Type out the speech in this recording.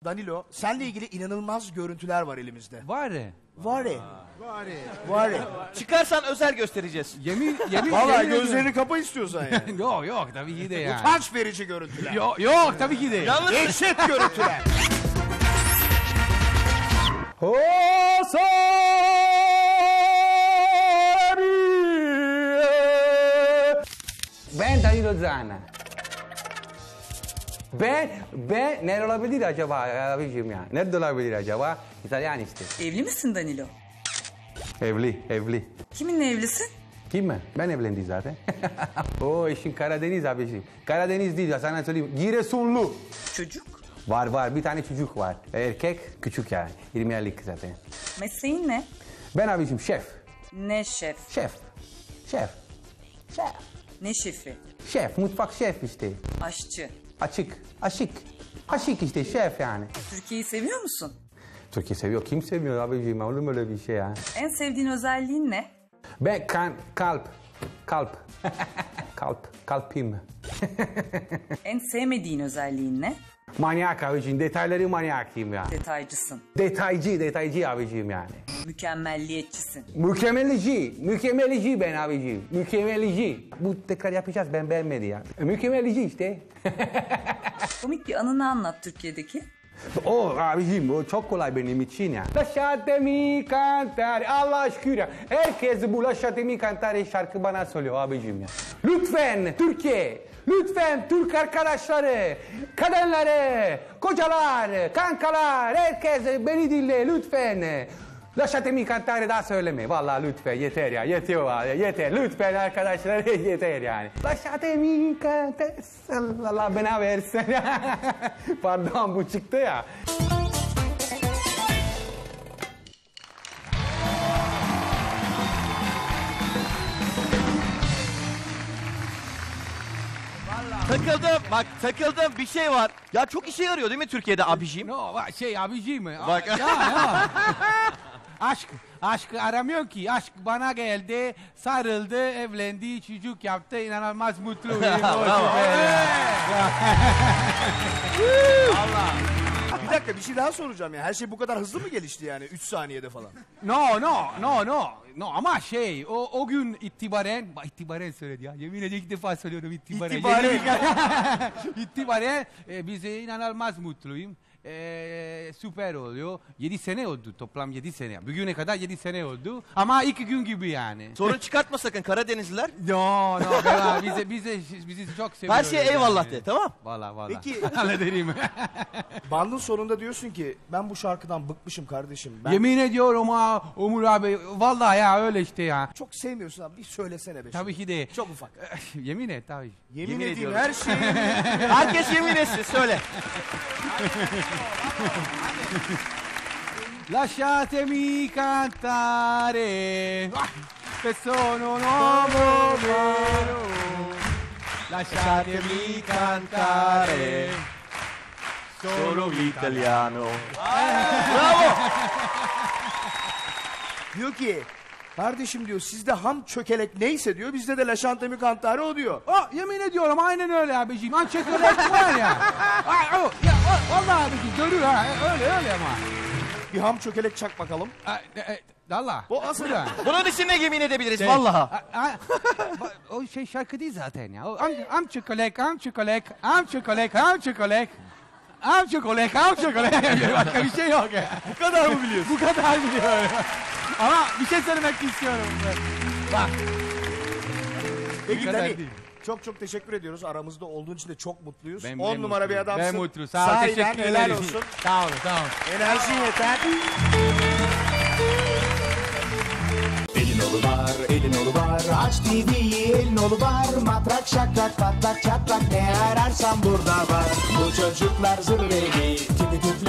Danilo, seninle ilgili inanılmaz görüntüler var elimizde. Var. Var. Çıkarsan özel göstereceğiz. Yemin Vallahi gözlerini kapa istiyorsan yani. Yok tabii ki de yani. Utanç verici görüntüler. Yok tabii ki de. Yalnız Dehşet görüntüler. Ben Danilo Zana. Ben nerede olabilir acaba abicim ya? Nerede olabilir acaba? İtalyan işte. Evli misin Danilo? Evli. Kiminle evlisin? Kim mi? Ben evlendim zaten. O işin Karadeniz abicim. Karadeniz değil ya sana söyleyeyim. Giresunlu. Çocuk? Var bir tane çocuk var. Erkek küçük yani. 20'lik zaten. Mesleğin ne? Ben abicim şef. Ne şef? Şef. Ne şefi? Şef, mutfak şef işte. Aşçı. Aşık işte şef yani. Türkiye'yi seviyor musun? Türkiye seviyor. Kim sevmiyor abicim? Olur mu öyle bir şey ya? En sevdiğin özelliğin ne? Ben kalpim. En sevmediğin özelliğin ne? Manyak abicim. Detayları manyakıyım ya. Detaycısın. Detaycı abicim yani. Mükemmelliyetçisin. Mükemmelici ben abicim. Mükemmelici. Bu tekrar yapacağız ben beğenmedi ya. Mükemmelici işte. Komik bir anını anlat Türkiye'deki. O abicim o çok kolay benim için ya. Lasciatemi cantare. Allah aşkına. Herkes bu lasciatemi cantare şarkı bana söylüyor abicim ya. Lütfen Türkiye. Lütfen Türk arkadaşları, kadınları, kocalar, kankalar, herkes beni dinle lütfen. Lasciatemi cantare daha söyleme. Vallahi lütfen yeter ya. Yeter. Lütfen arkadaşlar yeter yani. Lasciatemi cantare. Allah bana versin. Pardon bu çıktı ya. Takıldım bir şey var. Ya çok işe yarıyor değil mi Türkiye'de abicim? Abicim mi? Bak. Ya. Aşk aramıyor ki. Aşk bana geldi, sarıldı, evlendi, çocuk yaptı, inanılmaz mutluyum. Bravo. Allah. Bir dakika bir şey daha soracağım ya. Her şey bu kadar hızlı mı gelişti yani 3 saniyede falan? No ama o gün itibaren söyledi ya. Yemin ederim ilk defa söylüyorum itibaren. İtibaren bize inanılmaz mutluyum. Süper oluyor. 7 sene oldu toplam 7 sene. Bugüne kadar 7 sene oldu ama 2 gün gibi yani. Sorun çıkartma sakın Karadenizliler. No bizi çok seviyoruz. Her şeye eyvallah yani. de tamam. Valla. Peki Hallederim. bandın sonunda diyorsun ki ben bu şarkıdan bıkmışım kardeşim. Ben Yemin ediyorum ha Umur abi vallahi ya öyle işte ya. çok sevmiyorsun abi bir söylesene be. Tabii ki de. Çok ufak. Yemin et tabii. Yemin edeyim ediyorum. her şeyi yemin edeyim. Herkes yemin etsin söyle. Lasciatemi cantare che sono un uomo vero. Lasciatemi cantare Solo italiano. Bravo. Diyor ki kardeşim diyor sizde ham çökelek neyse diyor bizde de laşantemi kantare o diyor. Yemin ediyorum aynen öyle abiciğim. Çekolek var ya. Vallahi abiciğim görür ha. Öyle ama. Bir ham çökelek çak bakalım. Valla. O asıl. Bunun için ne yemin edebiliriz vallaha. O şarkı değil zaten ya. Am çekolek. Başka bir şey yok ya. Bu kadar mı biliyorsun? Bu kadar biliyorum. Ama bir şey söylemek istiyorum. Bak. Peki kadar Dani değil. çok teşekkür ediyoruz. Aramızda olduğun için de çok mutluyuz. Ben 10 numara bir adamsın. Ben mutlu. Sağ ol. Sahiden Teşekkür helal ederim. olsun. Sağ ol. Enerjin yeter. Elin olu var, aç TV'yi elin olu var. Matrak şakrak patlak çatlak ne ararsan burada var. Bu çocuklar zırveli, tipi